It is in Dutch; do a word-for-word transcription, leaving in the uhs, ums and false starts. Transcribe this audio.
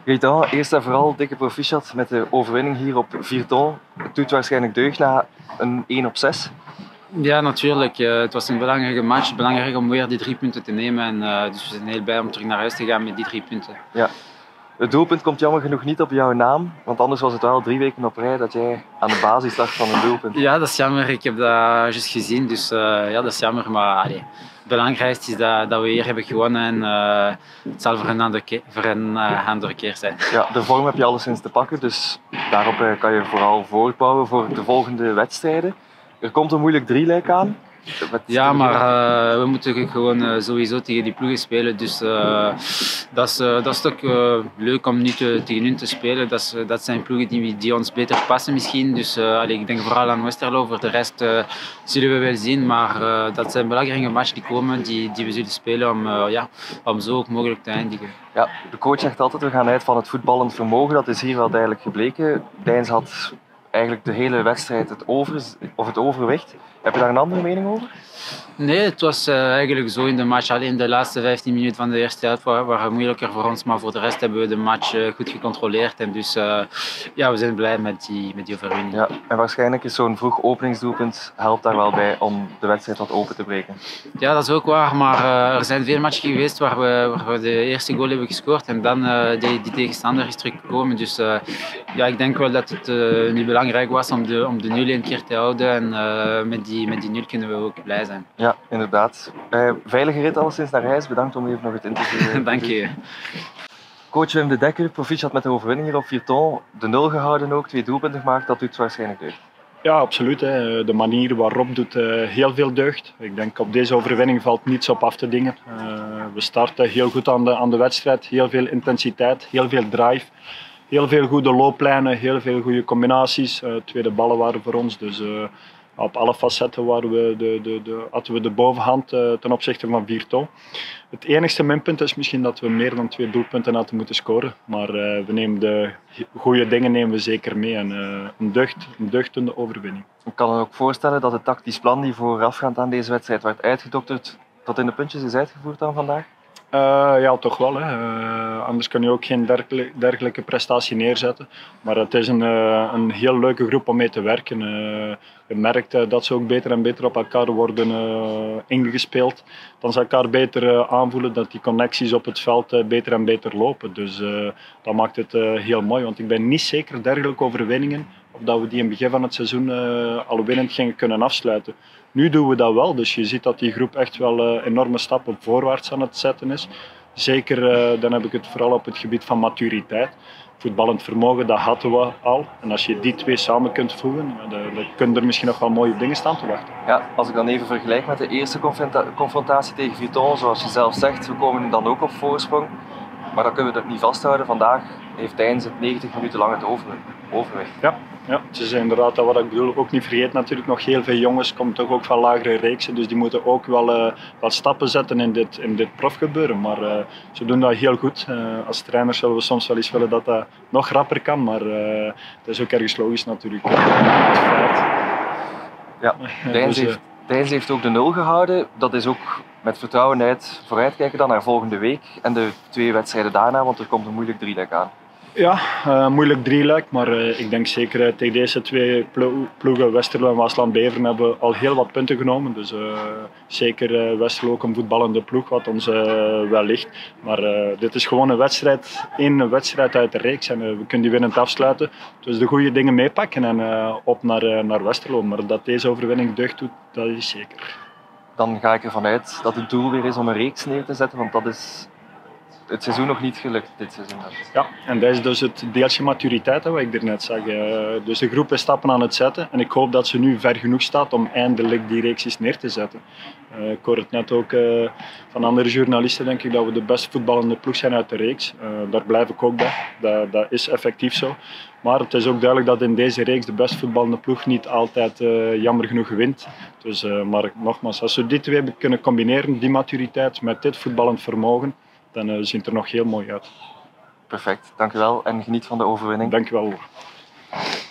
Gaëtan, eerst en vooral dikke proficiat met de overwinning hier op Virton. Het doet waarschijnlijk deugd na een één op zes. Ja, natuurlijk. Uh, het was een belangrijke match. Belangrijk om weer die drie punten te nemen. En, uh, dus we zijn heel blij om terug naar huis te gaan met die drie punten. Ja. Het doelpunt komt jammer genoeg niet op jouw naam, want anders was het wel drie weken op rij dat jij aan de basis lag van een doelpunt. Ja, dat is jammer. Ik heb dat juist gezien, dus uh, ja, dat is jammer. Maar allee, het belangrijkste is dat, dat we hier hebben gewonnen en uh, het zal voor een andere keer, voor een, uh, andere keer zijn. Ja, de vorm heb je alleszins te pakken, dus daarop uh, kan je vooral voortbouwen voor de volgende wedstrijden. Er komt een moeilijk drieluik aan. Ja, maar uh, we moeten gewoon uh, sowieso tegen die ploegen spelen. Dus uh, dat is, uh, dat is toch uh, leuk om nu te, tegen hun te spelen. Dat, is, uh, dat zijn ploegen die, die ons beter passen misschien. Dus uh, allee, ik denk vooral aan Westerlo. Voor de rest uh, zullen we wel zien. Maar uh, dat zijn belangrijke matchen die komen, die, die we zullen spelen om, uh, ja, om zo ook mogelijk te eindigen. Ja, de coach zegt altijd, we gaan uit van het voetballend vermogen. Dat is hier wel duidelijk gebleken. Deins had eigenlijk de hele wedstrijd het, over, of het overwicht. Heb je daar een andere mening over? Nee, het was uh, eigenlijk zo in de match. Alleen de laatste vijftien minuten van de eerste helft waren moeilijker voor ons. Maar voor de rest hebben we de match uh, goed gecontroleerd. En dus uh, ja, we zijn blij met die, met die overwinning. Ja, en waarschijnlijk is zo'n vroeg openingsdoelpunt helpt daar wel bij om de wedstrijd wat open te breken. Ja, dat is ook waar. Maar uh, er zijn veel matchen geweest waar we, waar we de eerste goal hebben gescoord. En dan uh, die, die tegenstander is teruggekomen. Dus uh, ja, ik denk wel dat het uh, nu belangrijk was om de, om de nul een keer te houden. En uh, met die, met die nul kunnen we ook blij zijn. Ja, inderdaad. Uh, veilige rit alleszins naar huis. Bedankt om even nog het interview te Dank je. Coach Wim de Dekker, proficiat met de overwinning hier op Virton. De nul gehouden ook, twee doelpunten gemaakt. Dat doet waarschijnlijk deugd. Ja, absoluut. Hè. De manier waarop doet uh, heel veel deugd. Ik denk op deze overwinning valt niets op af te dingen. Uh, we starten heel goed aan de, aan de wedstrijd. Heel veel intensiteit, heel veel drive. Heel veel goede looplijnen, heel veel goede combinaties. Uh, tweede ballen waren voor ons. Dus, uh, op alle facetten waren we de, de, de, hadden we de bovenhand uh, ten opzichte van Virton. Het enigste minpunt is misschien dat we meer dan twee doelpunten hadden moeten scoren. Maar uh, we nemen de goede dingen nemen we zeker mee. En, uh, een, deugd, een deugdende overwinning. Ik kan me ook voorstellen dat het tactisch plan die voorafgaand aan deze wedstrijd werd uitgedokterd tot in de puntjes is uitgevoerd dan vandaag? Uh, ja, toch wel. Hè. Uh, anders kun je ook geen dergelijke, dergelijke prestatie neerzetten. Maar het is een, uh, een heel leuke groep om mee te werken. Uh, je merkt uh, dat ze ook beter en beter op elkaar worden uh, ingespeeld. Dat ze elkaar beter uh, aanvoelen, dat die connecties op het veld uh, beter en beter lopen. Dus uh, dat maakt het uh, heel mooi. Want ik ben niet zeker dergelijke overwinningen, of dat we die in het begin van het seizoen uh, al winnend gingen kunnen afsluiten. Nu doen we dat wel, dus je ziet dat die groep echt wel uh, enorme stappen voorwaarts aan het zetten is. Zeker, uh, dan heb ik het vooral op het gebied van maturiteit. Voetballend vermogen, dat hadden we al. En als je die twee samen kunt voegen, dan, dan kunnen er misschien nog wel mooie dingen staan te wachten. Ja, als ik dan even vergelijk met de eerste confronta confrontatie tegen Virton, zoals je zelf zegt, we komen dan ook op voorsprong. Maar dan kunnen we het niet vasthouden. Vandaag heeft Deins het negentig minuten lang het over, overwicht. Ja, ja, het is inderdaad wat ik bedoel. Ook niet vergeten natuurlijk, nog heel veel jongens komen toch ook van lagere reeksen. Dus die moeten ook wel, uh, wel stappen zetten in dit, in dit profgebeuren. Maar uh, ze doen dat heel goed. Uh, als trainers zullen we soms wel eens willen dat dat nog rapper kan. Maar uh, het is ook ergens logisch natuurlijk. Uh, het feit. Ja, Deins dus, uh, heeft, Deins heeft ook de nul gehouden. Dat is ook met vertrouwen uit vooruitkijken dan naar volgende week. En de twee wedstrijden daarna, want er komt een moeilijk drieluik aan. Ja, uh, moeilijk drieluik, maar uh, ik denk zeker uh, tegen deze twee plo ploegen, Westerlo en Waasland-Beveren, hebben we al heel wat punten genomen. Dus uh, zeker uh, Westerlo ook een voetballende ploeg, wat ons uh, wel ligt. Maar uh, dit is gewoon een wedstrijd, één wedstrijd uit de reeks en uh, we kunnen die winnend afsluiten. Dus de goede dingen meepakken en uh, op naar, uh, naar Westerlo. Maar dat deze overwinning deugd doet, dat is zeker. Dan ga ik ervan uit dat het doel weer is om een reeks neer te zetten, want dat is het seizoen nog niet gelukt dit seizoen. Ja, en dat is dus het deeltje maturiteit wat ik daarnet zag. Dus de groep is stappen aan het zetten en ik hoop dat ze nu ver genoeg staat om eindelijk die reeks neer te zetten. Uh, ik hoor het net ook uh, van andere journalisten, denk ik, dat we de best voetballende ploeg zijn uit de reeks. Uh, daar blijf ik ook bij. Dat, dat is effectief zo. Maar het is ook duidelijk dat in deze reeks de best voetballende ploeg niet altijd uh, jammer genoeg wint. Dus, uh, maar nogmaals, als we die twee kunnen combineren, die maturiteit met dit voetballend vermogen, dan uh, ziet het er nog heel mooi uit. Perfect, dank u wel en geniet van de overwinning. Dank u wel.